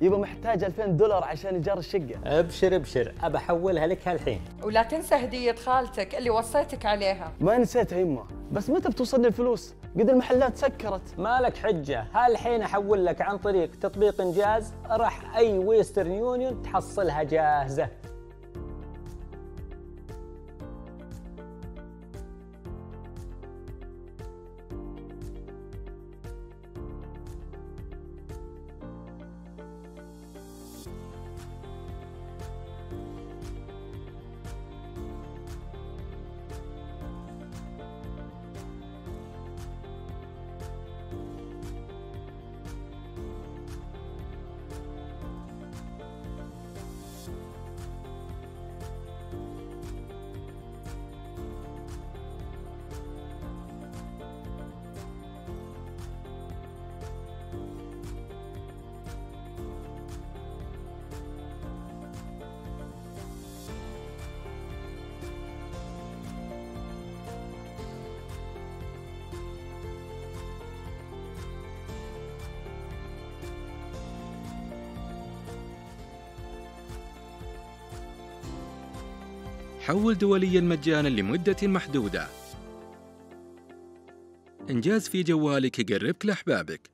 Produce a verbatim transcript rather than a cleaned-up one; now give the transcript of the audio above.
يبا محتاج ألفين دولار عشان إيجار الشقة. ابشر ابشر، أبى أحولها لك هالحين. ولا تنسى هدية خالتك اللي وصيتك عليها. ما نسيتها يما، بس متى بتوصلني الفلوس؟ قد المحلات سكرت. مالك حجة، هالحين أحول لك عن طريق تطبيق إنجاز، راح أي ويسترن يونيون تحصلها جاهزة. حول دولياً مجاناً لمدة محدودة. إنجاز في جوالك يقربك لأحبابك.